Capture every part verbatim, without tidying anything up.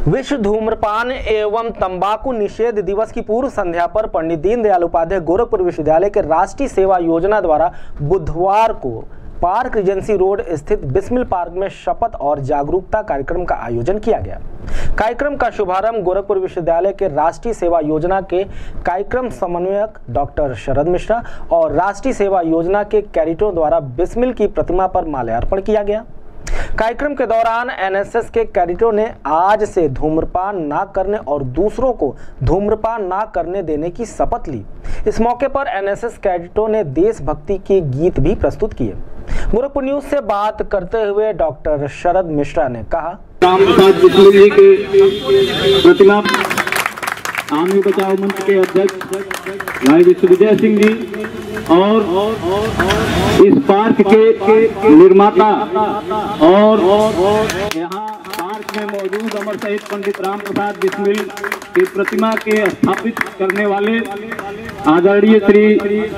विश्व धूम्रपान एवं तंबाकू निषेध दिवस की पूर्व संध्या पर पंडित दीनदयाल उपाध्याय गोरखपुर विश्वविद्यालय के राष्ट्रीय सेवा योजना द्वारा बुधवार को पार्क रीजेंसी रोड स्थित बिस्मिल पार्क में शपथ और जागरूकता कार्यक्रम का आयोजन किया गया। कार्यक्रम का शुभारंभ गोरखपुर विश्वविद्यालय के राष्ट्रीय सेवा योजना के कार्यक्रम समन्वयक डॉक्टर शरद मिश्रा और राष्ट्रीय सेवा योजना के कैडेटों द्वारा बिस्मिल की प्रतिमा पर माल्यार्पण किया गया। कार्यक्रम के दौरान एनएसएस के कैडेटों ने आज से धूम्रपान ना करने और दूसरों को धूम्रपान ना करने देने की शपथ ली। इस मौके पर एनएसएस कैडेटों ने देशभक्ति के गीत भी प्रस्तुत किए। गोरखपुर न्यूज से बात करते हुए डॉक्टर शरद मिश्रा ने कहा, रामप्रसाद बिस्मिल जी के प्रतिमा आर्मी बचाओ मंच के अध्यक्ष भाई विश्वविजय सिंह जी और इस पार्क के निर्माता और यहाँ पार्क में मौजूद अमर शहीद पंडित रामप्रसाद बिस्मिल की प्रतिमा के स्थापित करने वाले आदरणीय श्री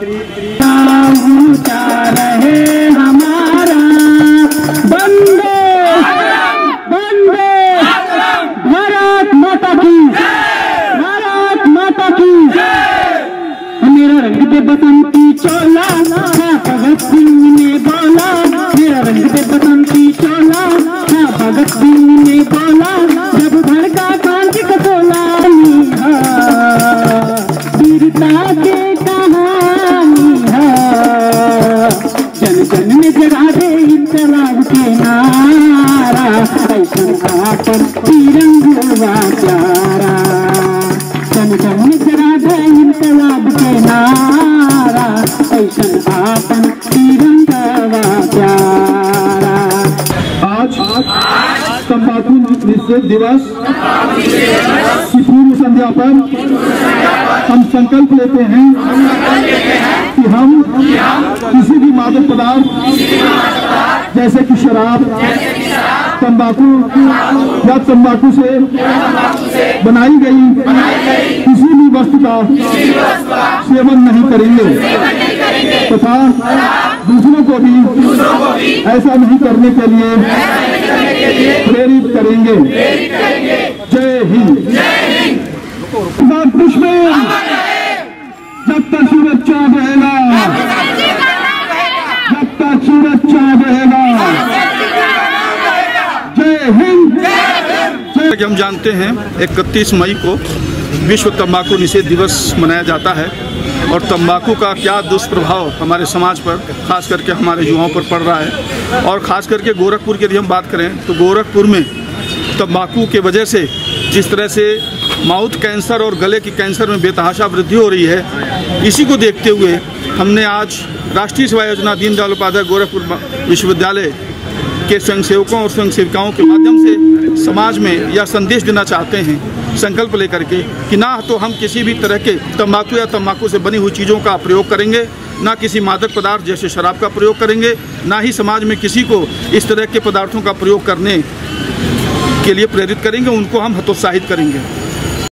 रहे हमारा बंदे बंदे भारत माता की भारत माता की। मेरा रंग दे बसंती चोला भगत सिंह ने बोला, मेरा रंग दे बसंती चोला भगत सिंह ने बोला, जब धड़का क्रांति का तोला वीरता के कहानी है, जन जन में जगा दे इंकलाब के नारा, ऐसा आकर तिरंगा प्यारा, जन जन में जगा दे इंकलाब के नारा, ऐसा आकर तिरंगा प्यारा। आज तंबाकू निषेध दिवस की पूर्व संध्या पर हम संकल्प लेते हैं कि हम किसी भी मादक पदार्थ जैसे कि शराब, तंबाकू या तंबाकू से बनाई गई किसी भी वस्तु का सेवन नहीं करेंगे तथा दूसरों को भी ऐसा नहीं करने के लिए प्रेरित करेंगे। जय हिंद। दुश्मन जब तक सूरज चाँद रहेगा, जब तक सूरज चाँद रहेगा। जय हिंद। हम जानते हैं इकतीस मई को विश्व तंबाकू निषेध दिवस मनाया जाता है और तंबाकू का क्या दुष्प्रभाव हमारे समाज पर, खास करके हमारे युवाओं पर पड़ रहा है। और ख़ास करके गोरखपुर की यदि हम बात करें तो गोरखपुर में तंबाकू के वजह से जिस तरह से माउथ कैंसर और गले की कैंसर में बेतहाशा वृद्धि हो रही है, इसी को देखते हुए हमने आज राष्ट्रीय सेवा योजना दीनदयाल उपाध्याय गोरखपुर विश्वविद्यालय के स्वयंसेवकों और स्वयंसेविकाओं के माध्यम से समाज में यह संदेश देना चाहते हैं, संकल्प लेकर के कि ना तो हम किसी भी तरह के तंबाकू या तंबाकू से बनी हुई चीज़ों का प्रयोग करेंगे, ना किसी मादक पदार्थ जैसे शराब का प्रयोग करेंगे, ना ही समाज में किसी को इस तरह के पदार्थों का प्रयोग करने के लिए प्रेरित करेंगे, उनको हम हतोत्साहित करेंगे।